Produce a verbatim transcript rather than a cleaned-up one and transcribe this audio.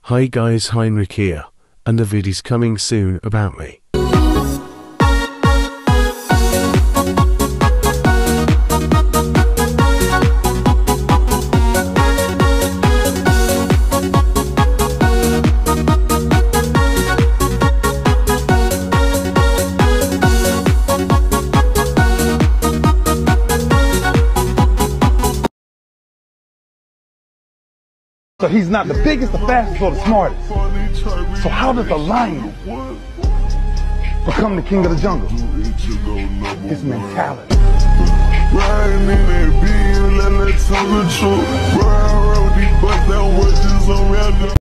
Hi guys, Heinrich here, and a vid's coming soon about me. So he's not the biggest, the fastest, or the smartest. So how does a lion become the king of the jungle? His mentality. Riding in that bill, let that tell the truth. Ride around with these bust down wedges around the